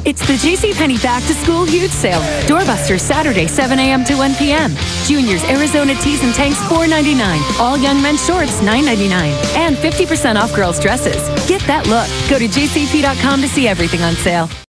It's the JCPenney Back to School Huge Sale. Doorbusters Saturday, 7 a.m. to 1 p.m. Juniors Arizona Tees and Tanks, $4.99. All young men's shorts, $9.99. And 50% off girls' dresses. Get that look. Go to jcp.com to see everything on sale.